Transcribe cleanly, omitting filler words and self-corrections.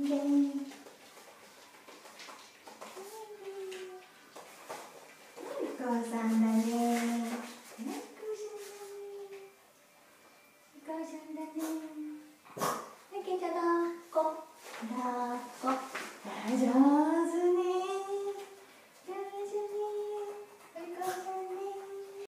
イエーイ。お母さんだね。お母さんだね。はい、ケンちゃんだっこ。だっこ。大丈夫。